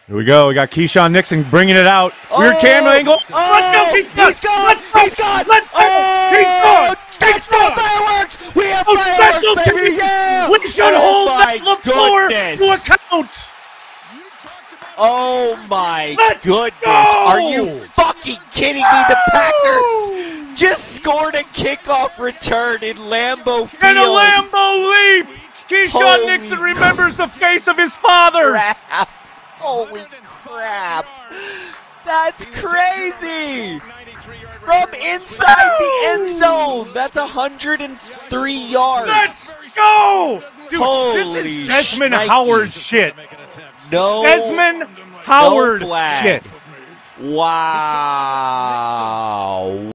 Here we go. We got Keisean Nixon bringing it out. Weird camera angle. Let's go, Keisean. He's gone. Let's go. He's gone. Let's go. He's gone. He's gone. Fireworks. We have fireworks, baby. Yeah. We should hold that LaFleur to account. Oh my goodness. Go. Are you fucking kidding me? The Packers just scored a kickoff return in Lambeau Field. And a Lambeau leap. Keisean Nixon remembers the face of his father. Holy crap. That's crazy. From inside the end zone. That's 103 yards. Let's go. Dude, Holy this is Desmond Howard shit. No. Desmond Howard shit. Wow.